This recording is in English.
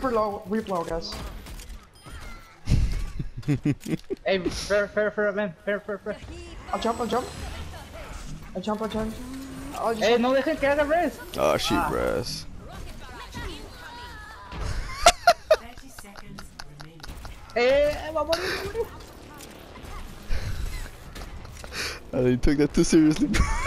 Reaper low, guys. Hey, fair, man. Fair. I'll jump. I'll just... Hey, no dejen que haga res. Oh, she res. Va a morir. I took that too seriously, bro.